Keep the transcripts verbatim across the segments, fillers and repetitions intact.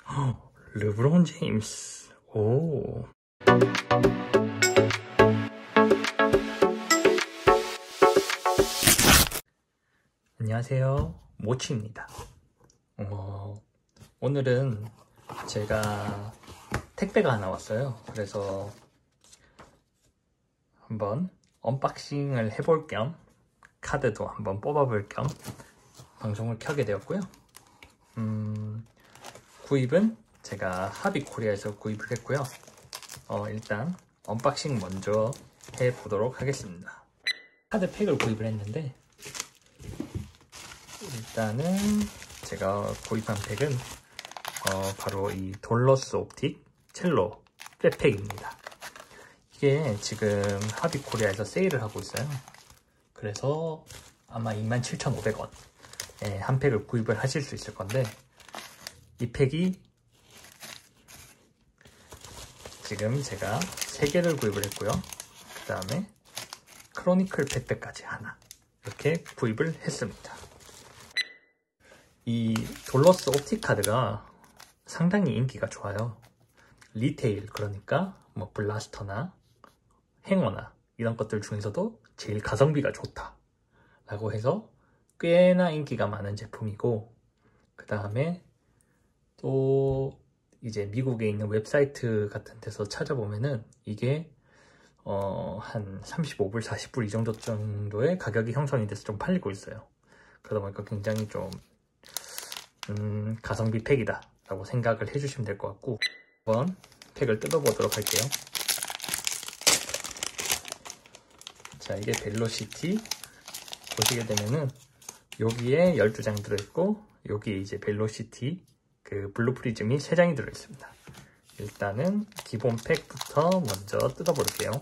르브론 제임스. 오. 안녕하세요. 모치입니다. 어, 오늘은 제가 택배가 하나 왔어요. 그래서 한번 언박싱을 해볼 겸 카드도 한번 뽑아볼 겸 방송을 켜게 되었고요. 음, 구입은 제가 하비코리아에서 구입을 했고요. 어, 일단 언박싱 먼저 해보도록 하겠습니다. 카드 팩을 구입을 했는데 일단은 제가 구입한 팩은 어, 바로 이 돌러스 옵틱 첼로 백팩입니다. 이게 지금 하비코리아에서 세일을 하고 있어요. 그래서 아마 이만 칠천오백 원에 한 팩을 구입을 하실 수 있을 건데, 이 팩이 지금 제가 세 개를 구입을 했고요. 그 다음에 크로니클 팩팩까지 하나 이렇게 구입을 했습니다. 이 돌러스 옵틱 카드가 상당히 인기가 좋아요. 리테일, 그러니까 뭐 블라스터나 행어나 이런 것들 중에서도 제일 가성비가 좋다 라고 해서 꽤나 인기가 많은 제품이고, 그 다음에 또 이제 미국에 있는 웹사이트 같은 데서 찾아보면은 이게 어, 한 삼십오 불, 사십 불 이 정도 정도의 가격이 형성이 돼서 좀 팔리고 있어요. 그러다 보니까 굉장히 좀 음, 가성비 팩이다 라고 생각을 해주시면 될 것 같고, 한번 팩을 뜯어보도록 할게요. 자, 이게 벨로시티 보시게 되면은 여기에 열두 장 들어있고, 여기에 이제 벨로시티 그 블루 프리즘이 세 장이 들어있습니다. 일단은 기본 팩부터 먼저 뜯어볼게요.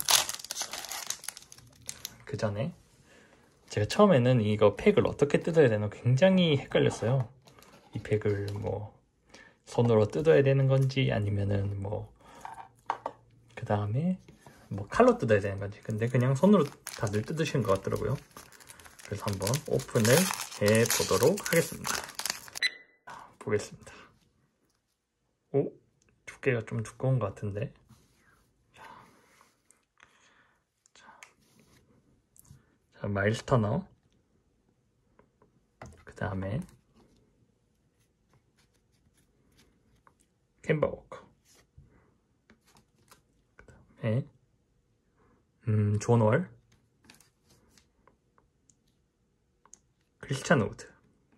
그 전에 제가 처음에는 이거 팩을 어떻게 뜯어야 되나 굉장히 헷갈렸어요. 이 팩을 뭐 손으로 뜯어야 되는 건지 아니면은 뭐 그 다음에 뭐 칼로 뜯어야 되는 건지, 근데 그냥 손으로 다들 뜯으시는 것 같더라고요. 그래서 한번 오픈을 해 보도록 하겠습니다. 보겠습니다. 오, 두께가 좀 두꺼운 것 같은데. 자, 자 마일스 터너, 그 다음에 캔버 워커, 그 다음에 음, 존 월, 크리스찬 우드,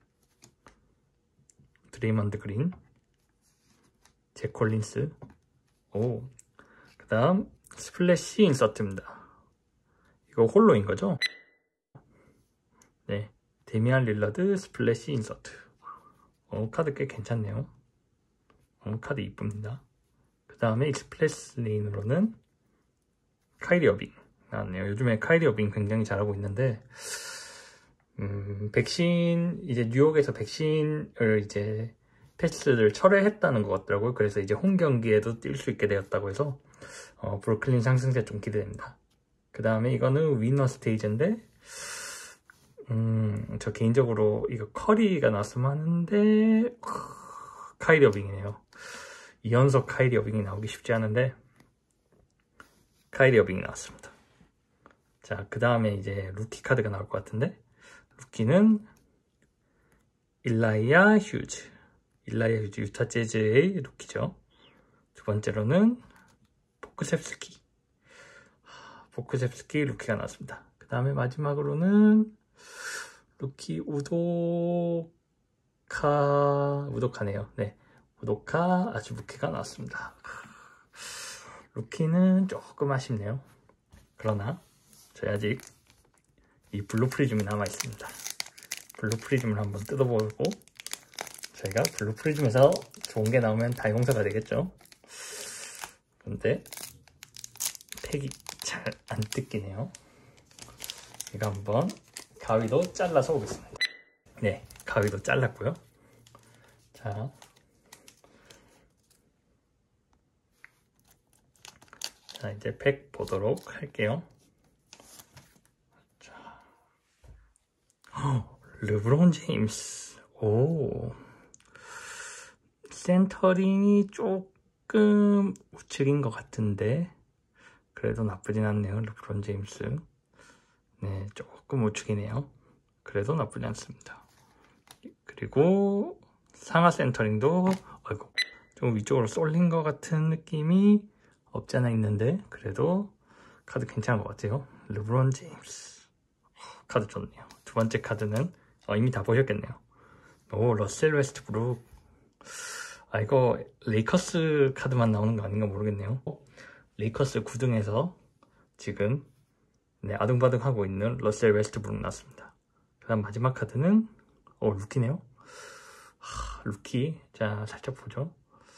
드레이먼드 그린, 잭 콜린스, 오, 그 다음 스플래시 인서트입니다. 이거 홀로인 거죠? 네, 데미안 릴러드 스플래시 인서트. 어, 카드 꽤 괜찮네요. 어, 카드 이쁩니다. 그 다음에 익스프레스 레인으로는 카이리 어빙 나왔네요. 요즘에 카이리 어빙 굉장히 잘하고 있는데, 음, 백신, 이제 뉴욕에서 백신을 이제 패스를 철회했다는 것 같더라고요. 그래서 이제 홈 경기에도 뛸 수 있게 되었다고 해서 어, 브루클린 상승세 좀 기대됩니다. 그 다음에 이거는 위너 스테이지인데, 음, 저 개인적으로 이거 커리가 나왔으면 하는데 카이리 어빙이네요. 이 연속 카이리 어빙이 나오기 쉽지 않은데 카이리 어빙이 나왔습니다. 자, 그 다음에 이제 루키 카드가 나올 것 같은데, 루키는 일라이아 휴즈, 일라이아 휴즈 유타 재즈의 루키죠. 두 번째로는 포크셉스키, 포크셉스키 루키가 나왔습니다. 그 다음에 마지막으로는 루키 우도카, 우도카네요. 네, 우도카 아즈부키가 나왔습니다. 루키는 조금 아쉽네요. 그러나 저희 아직 이 블루 프리즘이 남아 있습니다. 블루 프리즘을 한번 뜯어보고, 저희가 블루 프리즘에서 좋은 게 나오면 다 용서가 되겠죠. 근데 팩이 잘 안 뜯기네요. 이거 한번 가위도 잘라서 오겠습니다. 네, 가위도 잘랐고요. 자, 자 이제 팩 보도록 할게요. 자, 르브론 제임스. 오, 센터링이 조금 우측인 것 같은데 그래도 나쁘진 않네요. 르브론 제임스. 네, 조금 우측이네요. 그래도 나쁘지 않습니다. 그리고 상하 센터링도 아이고, 좀 위쪽으로 쏠린 것 같은 느낌이 없지 않아 있는데 그래도 카드 괜찮은 것 같아요. 르브론 제임스. 카드 좋네요. 두 번째 카드는 어, 이미 다 보셨겠네요. 오, 러셀 웨스트브룩. 아, 이거 레이커스 카드만 나오는 거 아닌가 모르겠네요. 레이커스 구 등에서 지금 네, 아등바등 하고 있는 러셀 웨스트브룩 나왔습니다. 그 다음 마지막 카드는 어, 루키네요. 하, 루키. 자, 살짝 보죠.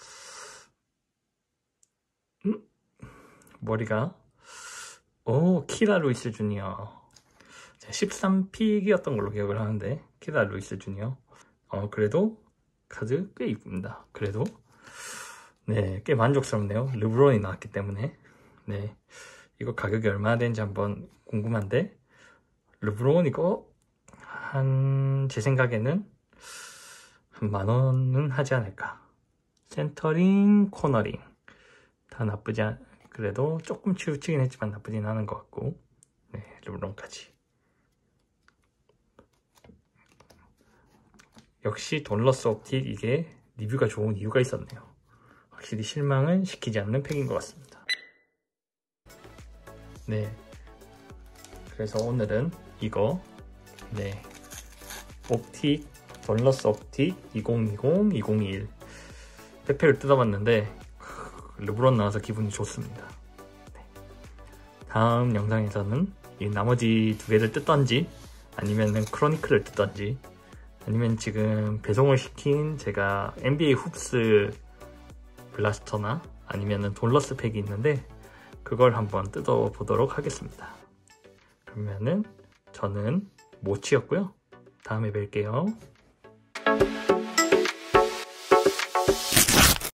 음? 머리가 오, 키라 루이스 주니어. 십삼 픽이었던 걸로 기억을 하는데 키라 루이스 주니어. 어, 그래도 카드 꽤 이쁩니다. 그래도 네, 꽤 만족스럽네요. 르브론이 나왔기 때문에. 네, 이거 가격이 얼마나 되는지 한번 궁금한데 르브론 이거 한 제 생각에는 한 만원은 하지 않을까. 센터링, 코너링 다 나쁘지 않 그래도 조금 치우치긴 했지만 나쁘진 않은 것 같고. 네, 르브론까지. 역시 돈러스 옵틱 이게 리뷰가 좋은 이유가 있었네요. 확실히 실망은 시키지 않는 팩인 것 같습니다. 네, 그래서 오늘은 이거 네 옵틱 돈러스 옵틱 이천이십 이천이십일 백팩을 뜯어봤는데 르브론 나와서 기분이 좋습니다. 네. 다음 영상에서는 이 나머지 두 개를 뜯던지 아니면 크로니클을 뜯던지 아니면 지금 배송을 시킨 제가 엔비에이 훅스 블라스터나 아니면 돈러스 팩이 있는데 그걸 한번 뜯어보도록 하겠습니다. 그러면은 저는 모치였고요. 다음에 뵐게요.